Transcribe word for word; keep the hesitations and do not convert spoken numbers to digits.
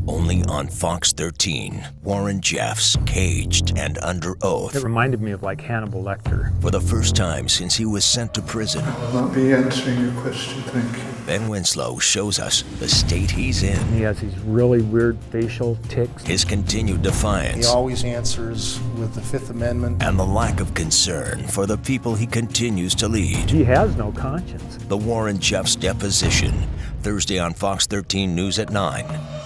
Only on Fox thirteen, Warren Jeffs, caged and under oath. It reminded me of like Hannibal Lecter. For the first time since he was sent to prison. I will not be answering your question, thank you. Ben Winslow shows us the state he's in. He has these really weird facial tics. His continued defiance. He always answers with the Fifth Amendment. And the lack of concern for the people he continues to lead. He has no conscience. The Warren Jeffs Deposition, Thursday on Fox thirteen News at nine.